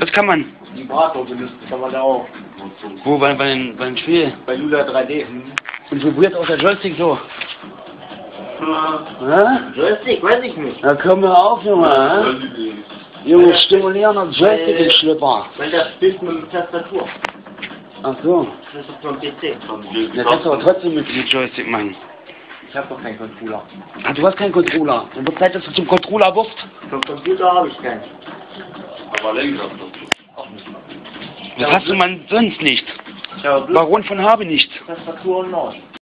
Das kann man. Vibrator benutzt, das kann man da auch. Wo, bei den Spiel? Bei Lula 3D. Und vibriert auch der Joystick so. Ja? Joystick, weiß ich nicht. Da kommen wir auf, Junge. Junge, stimulieren und Joystick im Schlüpper. Weil das spielt mit der Tastatur. Ach so. Das ist vom PC. Der kannst du aber trotzdem mit Joystick machen. Ich hab doch keinen Controller. Ah, du hast keinen Controller. Dann wird Zeit, dass du zum Controller wirst. Vom Computer habe ich keinen. Aber Lenker. Das hast du man sonst nicht. Ich habe Baron von Habe nicht. Tastatur und Maus.